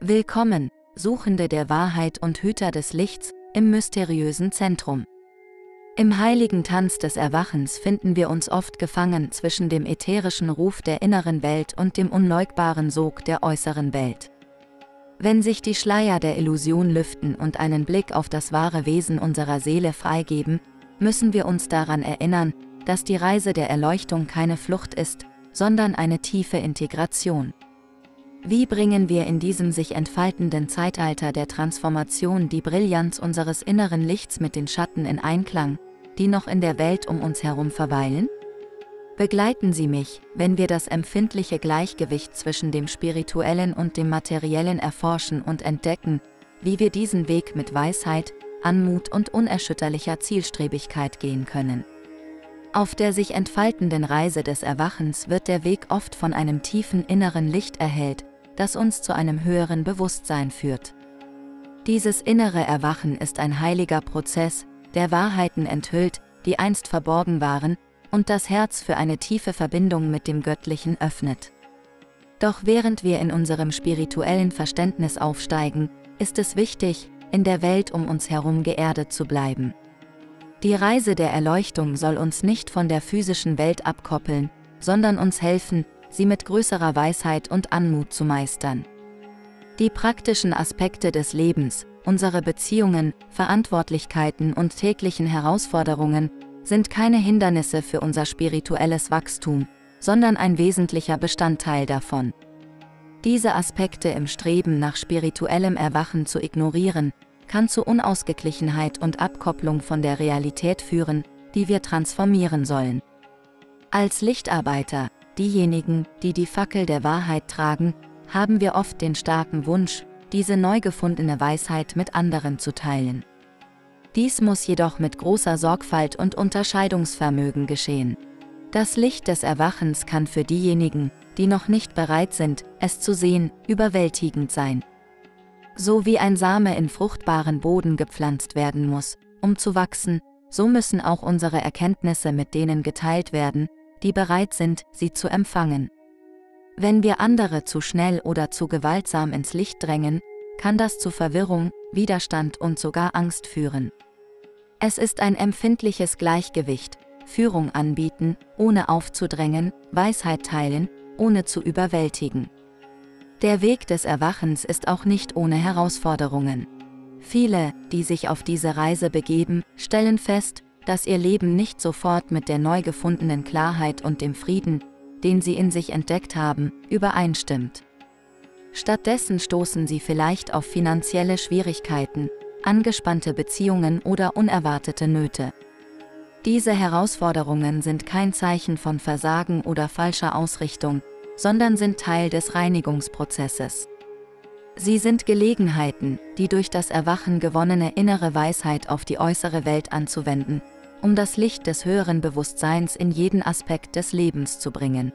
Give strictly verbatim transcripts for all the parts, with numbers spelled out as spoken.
Willkommen, Suchende der Wahrheit und Hüter des Lichts, im mysteriösen Zentrum. Im heiligen Tanz des Erwachens finden wir uns oft gefangen zwischen dem ätherischen Ruf der inneren Welt und dem unleugbaren Sog der äußeren Welt. Wenn sich die Schleier der Illusion lüften und einen Blick auf das wahre Wesen unserer Seele freigeben, müssen wir uns daran erinnern, dass die Reise der Erleuchtung keine Flucht ist, sondern eine tiefe Integration. Wie bringen wir in diesem sich entfaltenden Zeitalter der Transformation die Brillanz unseres inneren Lichts mit den Schatten in Einklang, die noch in der Welt um uns herum verweilen? Begleiten Sie mich, wenn wir das empfindliche Gleichgewicht zwischen dem Spirituellen und dem Materiellen erforschen und entdecken, wie wir diesen Weg mit Weisheit, Anmut und unerschütterlicher Zielstrebigkeit gehen können. Auf der sich entfaltenden Reise des Erwachens wird der Weg oft von einem tiefen inneren Licht erhellt, das uns zu einem höheren Bewusstsein führt. Dieses innere Erwachen ist ein heiliger Prozess, der Wahrheiten enthüllt, die einst verborgen waren, und das Herz für eine tiefe Verbindung mit dem Göttlichen öffnet. Doch während wir in unserem spirituellen Verständnis aufsteigen, ist es wichtig, in der Welt um uns herum geerdet zu bleiben. Die Reise der Erleuchtung soll uns nicht von der physischen Welt abkoppeln, sondern uns helfen, sie mit größerer Weisheit und Anmut zu meistern. Die praktischen Aspekte des Lebens, unsere Beziehungen, Verantwortlichkeiten und täglichen Herausforderungen sind keine Hindernisse für unser spirituelles Wachstum, sondern ein wesentlicher Bestandteil davon. Diese Aspekte im Streben nach spirituellem Erwachen zu ignorieren, kann zu Unausgeglichenheit und Abkopplung von der Realität führen, die wir transformieren sollen. Als Lichtarbeiter, diejenigen, die die Fackel der Wahrheit tragen, haben wir oft den starken Wunsch, diese neu gefundene Weisheit mit anderen zu teilen. Dies muss jedoch mit großer Sorgfalt und Unterscheidungsvermögen geschehen. Das Licht des Erwachens kann für diejenigen, die noch nicht bereit sind, es zu sehen, überwältigend sein. So wie ein Same in fruchtbaren Boden gepflanzt werden muss, um zu wachsen, so müssen auch unsere Erkenntnisse mit denen geteilt werden, die bereit sind, sie zu empfangen. Wenn wir andere zu schnell oder zu gewaltsam ins Licht drängen, kann das zu Verwirrung, Widerstand und sogar Angst führen. Es ist ein empfindliches Gleichgewicht, Führung anbieten, ohne aufzudrängen, Weisheit teilen, ohne zu überwältigen. Der Weg des Erwachens ist auch nicht ohne Herausforderungen. Viele, die sich auf diese Reise begeben, stellen fest, dass ihr Leben nicht sofort mit der neu gefundenen Klarheit und dem Frieden, den sie in sich entdeckt haben, übereinstimmt. Stattdessen stoßen sie vielleicht auf finanzielle Schwierigkeiten, angespannte Beziehungen oder unerwartete Nöte. Diese Herausforderungen sind kein Zeichen von Versagen oder falscher Ausrichtung, sondern sind Teil des Reinigungsprozesses. Sie sind Gelegenheiten, die durch das Erwachen gewonnene innere Weisheit auf die äußere Welt anzuwenden, um das Licht des höheren Bewusstseins in jeden Aspekt des Lebens zu bringen.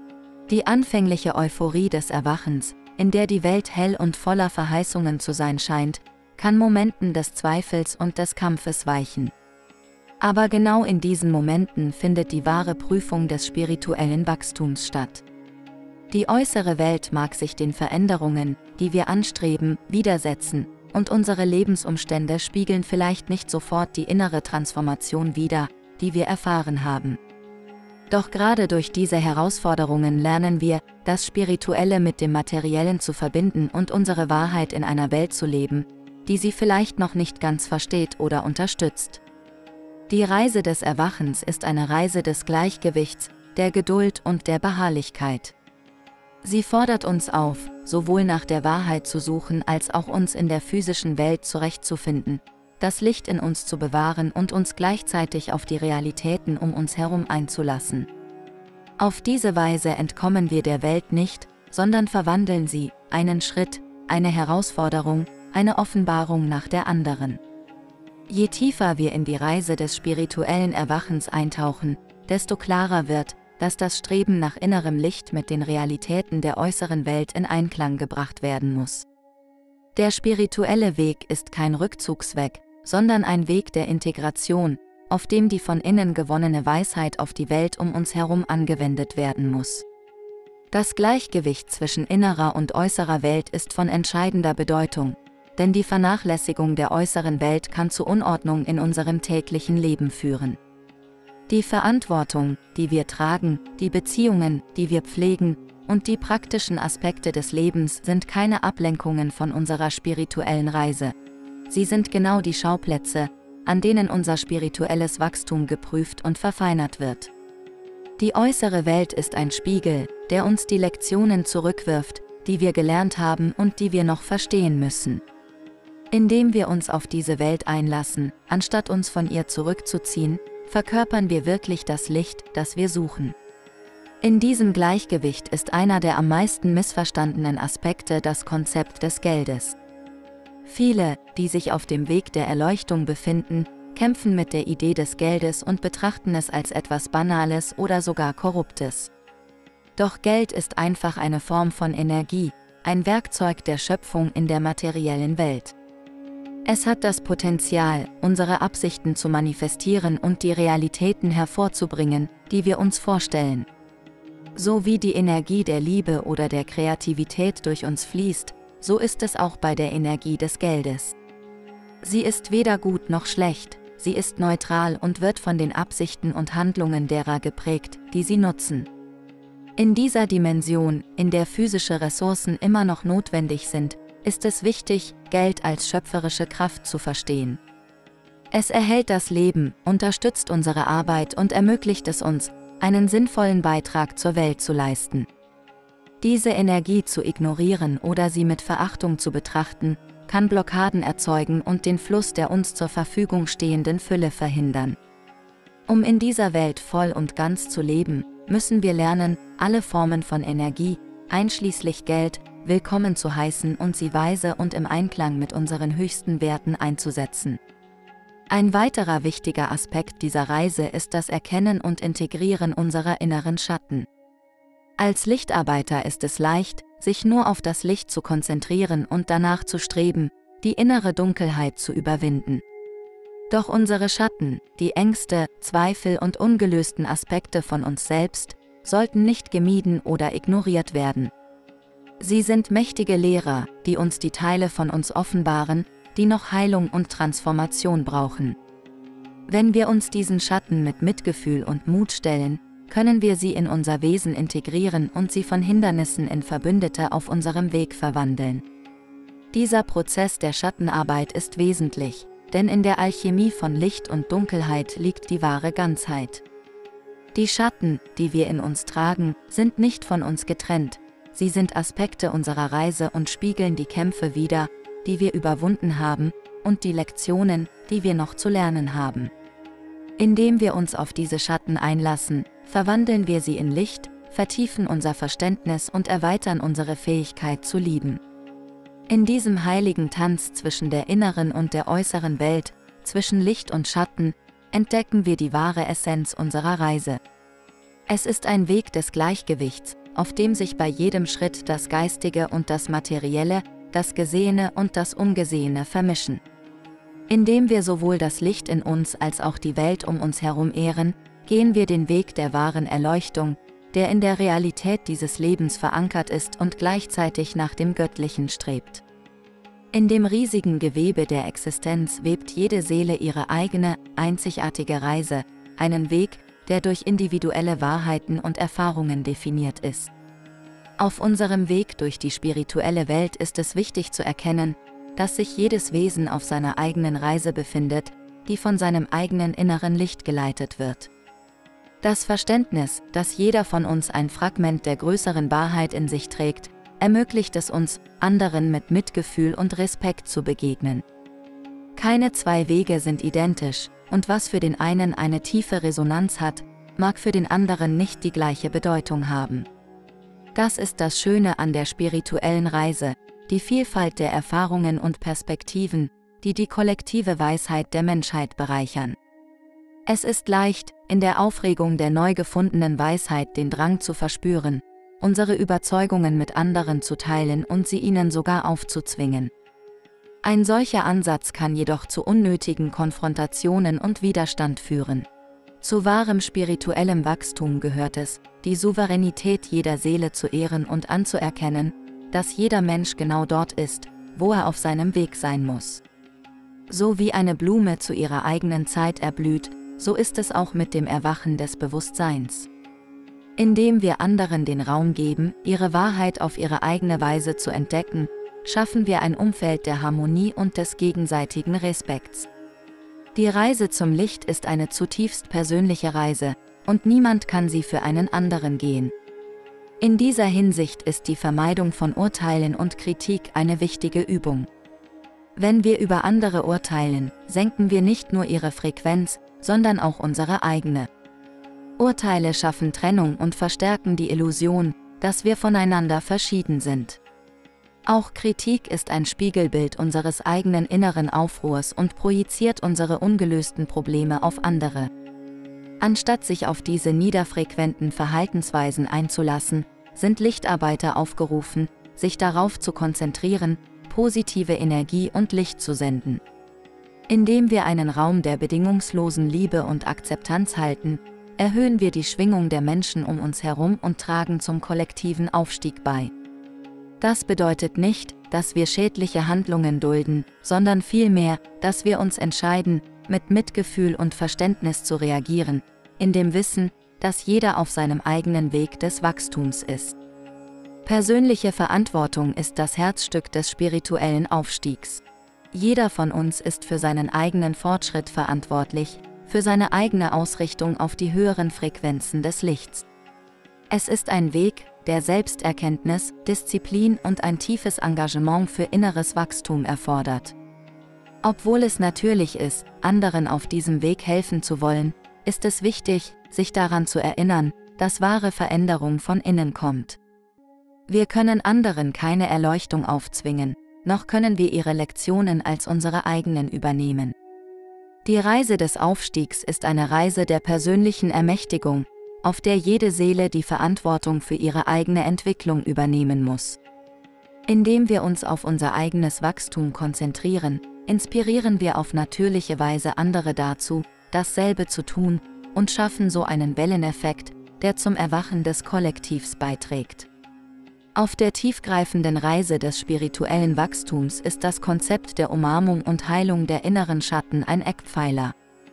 Die anfängliche Euphorie des Erwachens, in der die Welt hell und voller Verheißungen zu sein scheint, kann Momenten des Zweifels und des Kampfes weichen. Aber genau in diesen Momenten findet die wahre Prüfung des spirituellen Wachstums statt. Die äußere Welt mag sich den Veränderungen, die wir anstreben, widersetzen, und unsere Lebensumstände spiegeln vielleicht nicht sofort die innere Transformation wider, die wir erfahren haben. Doch gerade durch diese Herausforderungen lernen wir, das Spirituelle mit dem Materiellen zu verbinden und unsere Wahrheit in einer Welt zu leben, die sie vielleicht noch nicht ganz versteht oder unterstützt. Die Reise des Erwachens ist eine Reise des Gleichgewichts, der Geduld und der Beharrlichkeit. Sie fordert uns auf, sowohl nach der Wahrheit zu suchen als auch uns in der physischen Welt zurechtzufinden, das Licht in uns zu bewahren und uns gleichzeitig auf die Realitäten um uns herum einzulassen. Auf diese Weise entkommen wir der Welt nicht, sondern verwandeln sie, einen Schritt, eine Herausforderung, eine Offenbarung nach der anderen. Je tiefer wir in die Reise des spirituellen Erwachens eintauchen, desto klarer wird, dass das Streben nach innerem Licht mit den Realitäten der äußeren Welt in Einklang gebracht werden muss. Der spirituelle Weg ist kein Rückzugsweg, sondern ein Weg der Integration, auf dem die von innen gewonnene Weisheit auf die Welt um uns herum angewendet werden muss. Das Gleichgewicht zwischen innerer und äußerer Welt ist von entscheidender Bedeutung, denn die Vernachlässigung der äußeren Welt kann zu Unordnung in unserem täglichen Leben führen. Die Verantwortung, die wir tragen, die Beziehungen, die wir pflegen, und die praktischen Aspekte des Lebens sind keine Ablenkungen von unserer spirituellen Reise. Sie sind genau die Schauplätze, an denen unser spirituelles Wachstum geprüft und verfeinert wird. Die äußere Welt ist ein Spiegel, der uns die Lektionen zurückwirft, die wir gelernt haben und die wir noch verstehen müssen. Indem wir uns auf diese Welt einlassen, anstatt uns von ihr zurückzuziehen, verkörpern wir wirklich das Licht, das wir suchen. In diesem Gleichgewicht ist einer der am meisten missverstandenen Aspekte das Konzept des Geldes. Viele, die sich auf dem Weg der Erleuchtung befinden, kämpfen mit der Idee des Geldes und betrachten es als etwas Banales oder sogar Korruptes. Doch Geld ist einfach eine Form von Energie, ein Werkzeug der Schöpfung in der materiellen Welt. Es hat das Potenzial, unsere Absichten zu manifestieren und die Realitäten hervorzubringen, die wir uns vorstellen. So wie die Energie der Liebe oder der Kreativität durch uns fließt, so ist es auch bei der Energie des Geldes. Sie ist weder gut noch schlecht, sie ist neutral und wird von den Absichten und Handlungen derer geprägt, die sie nutzen. In dieser Dimension, in der physische Ressourcen immer noch notwendig sind, ist es wichtig, Geld als schöpferische Kraft zu verstehen. Es erhält das Leben, unterstützt unsere Arbeit und ermöglicht es uns, einen sinnvollen Beitrag zur Welt zu leisten. Diese Energie zu ignorieren oder sie mit Verachtung zu betrachten, kann Blockaden erzeugen und den Fluss der uns zur Verfügung stehenden Fülle verhindern. Um in dieser Welt voll und ganz zu leben, müssen wir lernen, alle Formen von Energie, einschließlich Geld, willkommen zu heißen und sie weise und im Einklang mit unseren höchsten Werten einzusetzen. Ein weiterer wichtiger Aspekt dieser Reise ist das Erkennen und Integrieren unserer inneren Schatten. Als Lichtarbeiter ist es leicht, sich nur auf das Licht zu konzentrieren und danach zu streben, die innere Dunkelheit zu überwinden. Doch unsere Schatten, die Ängste, Zweifel und ungelösten Aspekte von uns selbst, sollten nicht gemieden oder ignoriert werden. Sie sind mächtige Lehrer, die uns die Teile von uns offenbaren, die noch Heilung und Transformation brauchen. Wenn wir uns diesen Schatten mit Mitgefühl und Mut stellen, können wir sie in unser Wesen integrieren und sie von Hindernissen in Verbündete auf unserem Weg verwandeln. Dieser Prozess der Schattenarbeit ist wesentlich, denn in der Alchemie von Licht und Dunkelheit liegt die wahre Ganzheit. Die Schatten, die wir in uns tragen, sind nicht von uns getrennt, sie sind Aspekte unserer Reise und spiegeln die Kämpfe wider, die wir überwunden haben, und die Lektionen, die wir noch zu lernen haben. Indem wir uns auf diese Schatten einlassen, verwandeln wir sie in Licht, vertiefen unser Verständnis und erweitern unsere Fähigkeit zu lieben. In diesem heiligen Tanz zwischen der inneren und der äußeren Welt, zwischen Licht und Schatten, entdecken wir die wahre Essenz unserer Reise. Es ist ein Weg des Gleichgewichts, auf dem sich bei jedem Schritt das Geistige und das Materielle, das Gesehene und das Ungesehene vermischen. Indem wir sowohl das Licht in uns als auch die Welt um uns herum ehren, gehen wir den Weg der wahren Erleuchtung, der in der Realität dieses Lebens verankert ist und gleichzeitig nach dem Göttlichen strebt. In dem riesigen Gewebe der Existenz webt jede Seele ihre eigene, einzigartige Reise, einen Weg, der durch individuelle Wahrheiten und Erfahrungen definiert ist. Auf unserem Weg durch die spirituelle Welt ist es wichtig zu erkennen, dass sich jedes Wesen auf seiner eigenen Reise befindet, die von seinem eigenen inneren Licht geleitet wird. Das Verständnis, dass jeder von uns ein Fragment der größeren Wahrheit in sich trägt, ermöglicht es uns, anderen mit Mitgefühl und Respekt zu begegnen. Keine zwei Wege sind identisch, und was für den einen eine tiefe Resonanz hat, mag für den anderen nicht die gleiche Bedeutung haben. Das ist das Schöne an der spirituellen Reise, die Vielfalt der Erfahrungen und Perspektiven, die die kollektive Weisheit der Menschheit bereichern. Es ist leicht, in der Aufregung der neu gefundenen Weisheit den Drang zu verspüren, unsere Überzeugungen mit anderen zu teilen und sie ihnen sogar aufzuzwingen. Ein solcher Ansatz kann jedoch zu unnötigen Konfrontationen und Widerstand führen. Zu wahrem spirituellem Wachstum gehört es, die Souveränität jeder Seele zu ehren und anzuerkennen, dass jeder Mensch genau dort ist, wo er auf seinem Weg sein muss. So wie eine Blume zu ihrer eigenen Zeit erblüht, so ist es auch mit dem Erwachen des Bewusstseins. Indem wir anderen den Raum geben, ihre Wahrheit auf ihre eigene Weise zu entdecken, schaffen wir ein Umfeld der Harmonie und des gegenseitigen Respekts. Die Reise zum Licht ist eine zutiefst persönliche Reise, und niemand kann sie für einen anderen gehen. In dieser Hinsicht ist die Vermeidung von Urteilen und Kritik eine wichtige Übung. Wenn wir über andere urteilen, senken wir nicht nur ihre Frequenz, sondern auch unsere eigene. Urteile schaffen Trennung und verstärken die Illusion, dass wir voneinander verschieden sind. Auch Kritik ist ein Spiegelbild unseres eigenen inneren Aufruhrs und projiziert unsere ungelösten Probleme auf andere. Anstatt sich auf diese niederfrequenten Verhaltensweisen einzulassen, sind Lichtarbeiter aufgerufen, sich darauf zu konzentrieren, positive Energie und Licht zu senden. Indem wir einen Raum der bedingungslosen Liebe und Akzeptanz halten, erhöhen wir die Schwingung der Menschen um uns herum und tragen zum kollektiven Aufstieg bei. Das bedeutet nicht, dass wir schädliche Handlungen dulden, sondern vielmehr, dass wir uns entscheiden, mit Mitgefühl und Verständnis zu reagieren, in dem Wissen, dass jeder auf seinem eigenen Weg des Wachstums ist. Persönliche Verantwortung ist das Herzstück des spirituellen Aufstiegs. Jeder von uns ist für seinen eigenen Fortschritt verantwortlich, für seine eigene Ausrichtung auf die höheren Frequenzen des Lichts. Es ist ein Weg, der Selbsterkenntnis, Disziplin und ein tiefes Engagement für inneres Wachstum erfordert. Obwohl es natürlich ist, anderen auf diesem Weg helfen zu wollen, ist es wichtig, sich daran zu erinnern, dass wahre Veränderung von innen kommt. Wir können anderen keine Erleuchtung aufzwingen, noch können wir ihre Lektionen als unsere eigenen übernehmen. Die Reise des Aufstiegs ist eine Reise der persönlichen Ermächtigung, auf der jede Seele die Verantwortung für ihre eigene Entwicklung übernehmen muss. Indem wir uns auf unser eigenes Wachstum konzentrieren, inspirieren wir auf natürliche Weise andere dazu, dasselbe zu tun, und schaffen so einen Welleneffekt, der zum Erwachen des Kollektivs beiträgt. Auf der tiefgreifenden Reise des spirituellen Wachstums ist das Konzept der Umarmung und Heilung der inneren Schatten ein Eckpfeiler.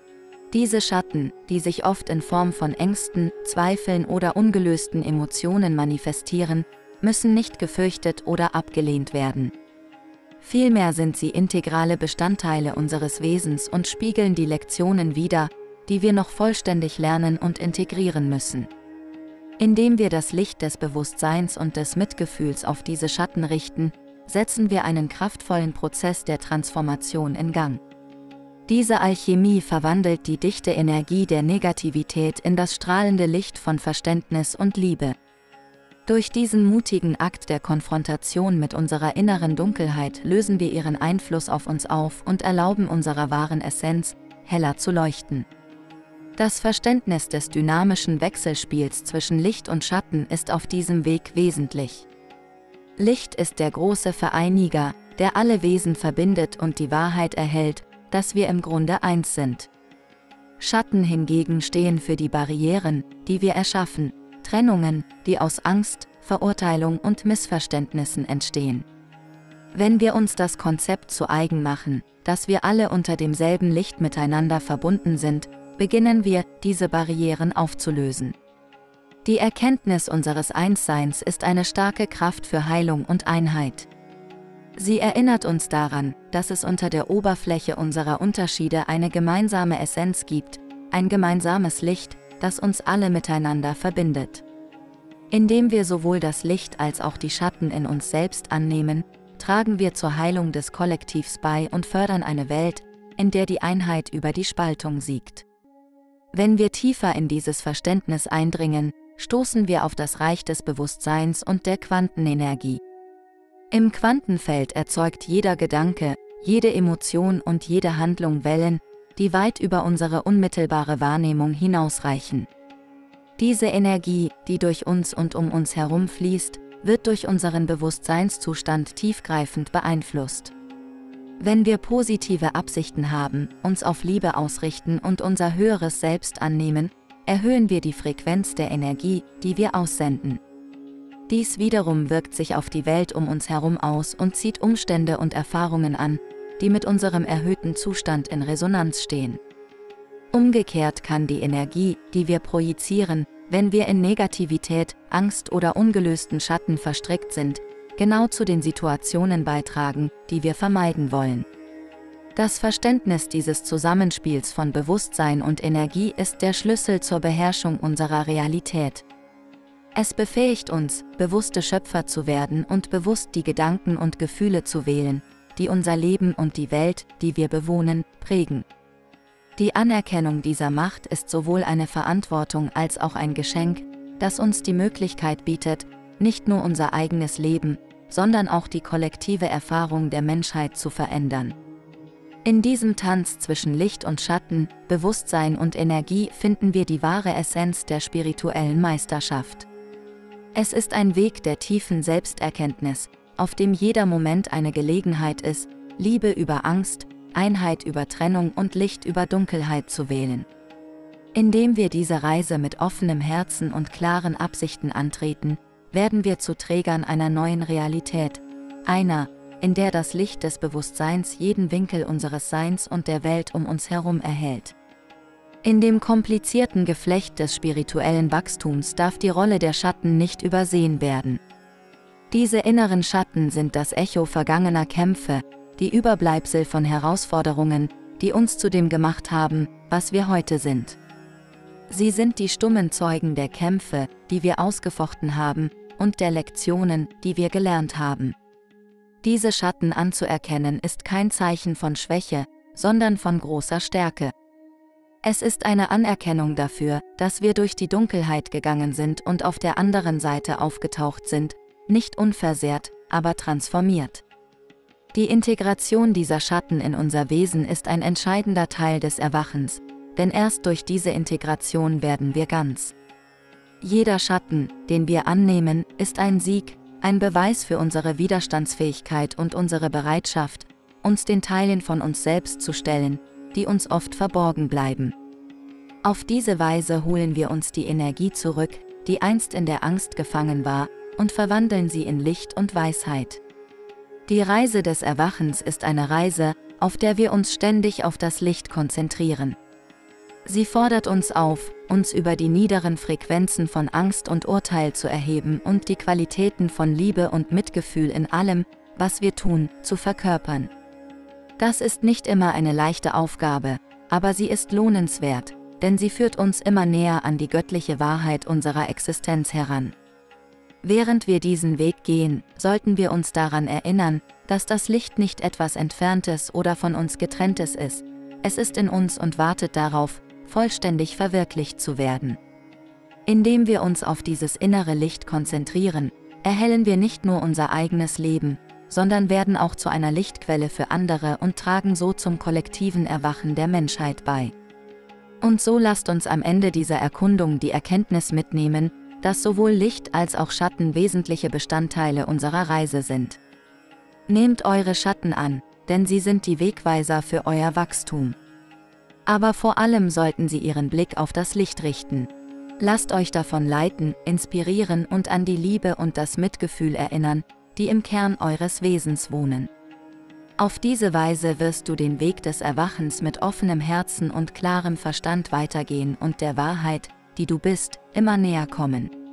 Diese Schatten, die sich oft in Form von Ängsten, Zweifeln oder ungelösten Emotionen manifestieren, müssen nicht gefürchtet oder abgelehnt werden. Vielmehr sind sie integrale Bestandteile unseres Wesens und spiegeln die Lektionen wider, die wir noch vollständig lernen und integrieren müssen. Indem wir das Licht des Bewusstseins und des Mitgefühls auf diese Schatten richten, setzen wir einen kraftvollen Prozess der Transformation in Gang. Diese Alchemie verwandelt die dichte Energie der Negativität in das strahlende Licht von Verständnis und Liebe. Durch diesen mutigen Akt der Konfrontation mit unserer inneren Dunkelheit lösen wir ihren Einfluss auf uns auf und erlauben unserer wahren Essenz, heller zu leuchten. Das Verständnis des dynamischen Wechselspiels zwischen Licht und Schatten ist auf diesem Weg wesentlich. Licht ist der große Vereiniger, der alle Wesen verbindet und die Wahrheit erhält, dass wir im Grunde eins sind. Schatten hingegen stehen für die Barrieren, die wir erschaffen, Trennungen, die aus Angst, Verurteilung und Missverständnissen entstehen. Wenn wir uns das Konzept zu eigen machen, dass wir alle unter demselben Licht miteinander verbunden sind, beginnen wir, diese Barrieren aufzulösen. Die Erkenntnis unseres Einsseins ist eine starke Kraft für Heilung und Einheit. Sie erinnert uns daran, dass es unter der Oberfläche unserer Unterschiede eine gemeinsame Essenz gibt, ein gemeinsames Licht, das uns alle miteinander verbindet. Indem wir sowohl das Licht als auch die Schatten in uns selbst annehmen, tragen wir zur Heilung des Kollektivs bei und fördern eine Welt, in der die Einheit über die Spaltung siegt. Wenn wir tiefer in dieses Verständnis eindringen, stoßen wir auf das Reich des Bewusstseins und der Quantenenergie. Im Quantenfeld erzeugt jeder Gedanke, jede Emotion und jede Handlung Wellen, die weit über unsere unmittelbare Wahrnehmung hinausreichen. Diese Energie, die durch uns und um uns herum fließt, wird durch unseren Bewusstseinszustand tiefgreifend beeinflusst. Wenn wir positive Absichten haben, uns auf Liebe ausrichten und unser höheres Selbst annehmen, erhöhen wir die Frequenz der Energie, die wir aussenden. Dies wiederum wirkt sich auf die Welt um uns herum aus und zieht Umstände und Erfahrungen an, die mit unserem erhöhten Zustand in Resonanz stehen. Umgekehrt kann die Energie, die wir projizieren, wenn wir in Negativität, Angst oder ungelösten Schatten verstrickt sind, genau zu den Situationen beitragen, die wir vermeiden wollen. Das Verständnis dieses Zusammenspiels von Bewusstsein und Energie ist der Schlüssel zur Beherrschung unserer Realität. Es befähigt uns, bewusste Schöpfer zu werden und bewusst die Gedanken und Gefühle zu wählen, die unser Leben und die Welt, die wir bewohnen, prägen. Die Anerkennung dieser Macht ist sowohl eine Verantwortung als auch ein Geschenk, das uns die Möglichkeit bietet, nicht nur unser eigenes Leben, sondern auch die kollektive Erfahrung der Menschheit zu verändern. In diesem Tanz zwischen Licht und Schatten, Bewusstsein und Energie finden wir die wahre Essenz der spirituellen Meisterschaft. Es ist ein Weg der tiefen Selbsterkenntnis, auf dem jeder Moment eine Gelegenheit ist, Liebe über Angst, Einheit über Trennung und Licht über Dunkelheit zu wählen. Indem wir diese Reise mit offenem Herzen und klaren Absichten antreten, werden wir zu Trägern einer neuen Realität, einer, in der das Licht des Bewusstseins jeden Winkel unseres Seins und der Welt um uns herum erhellt. In dem komplizierten Geflecht des spirituellen Wachstums darf die Rolle der Schatten nicht übersehen werden. Diese inneren Schatten sind das Echo vergangener Kämpfe, die Überbleibsel von Herausforderungen, die uns zu dem gemacht haben, was wir heute sind. Sie sind die stummen Zeugen der Kämpfe, die wir ausgefochten haben, und der Lektionen, die wir gelernt haben. Diese Schatten anzuerkennen ist kein Zeichen von Schwäche, sondern von großer Stärke. Es ist eine Anerkennung dafür, dass wir durch die Dunkelheit gegangen sind und auf der anderen Seite aufgetaucht sind, nicht unversehrt, aber transformiert. Die Integration dieser Schatten in unser Wesen ist ein entscheidender Teil des Erwachens, denn erst durch diese Integration werden wir ganz. Jeder Schatten, den wir annehmen, ist ein Sieg, ein Beweis für unsere Widerstandsfähigkeit und unsere Bereitschaft, uns den Teilen von uns selbst zu stellen, die uns oft verborgen bleiben. Auf diese Weise holen wir uns die Energie zurück, die einst in der Angst gefangen war, und verwandeln sie in Licht und Weisheit. Die Reise des Erwachens ist eine Reise, auf der wir uns ständig auf das Licht konzentrieren. Sie fordert uns auf, uns über die niederen Frequenzen von Angst und Urteil zu erheben und die Qualitäten von Liebe und Mitgefühl in allem, was wir tun, zu verkörpern. Das ist nicht immer eine leichte Aufgabe, aber sie ist lohnenswert, denn sie führt uns immer näher an die göttliche Wahrheit unserer Existenz heran. Während wir diesen Weg gehen, sollten wir uns daran erinnern, dass das Licht nicht etwas Entferntes oder von uns Getrenntes ist. Es ist in uns und wartet darauf, vollständig verwirklicht zu werden. Indem wir uns auf dieses innere Licht konzentrieren, erhellen wir nicht nur unser eigenes Leben, sondern werden auch zu einer Lichtquelle für andere und tragen so zum kollektiven Erwachen der Menschheit bei. Und so lasst uns am Ende dieser Erkundung die Erkenntnis mitnehmen, dass sowohl Licht als auch Schatten wesentliche Bestandteile unserer Reise sind. Nehmt eure Schatten an, denn sie sind die Wegweiser für euer Wachstum. Aber vor allem sollten sie ihren Blick auf das Licht richten. Lasst euch davon leiten, inspirieren und an die Liebe und das Mitgefühl erinnern, die im Kern eures Wesens wohnen. Auf diese Weise wirst du den Weg des Erwachens mit offenem Herzen und klarem Verstand weitergehen und der Wahrheit, die du bist, immer näher kommen.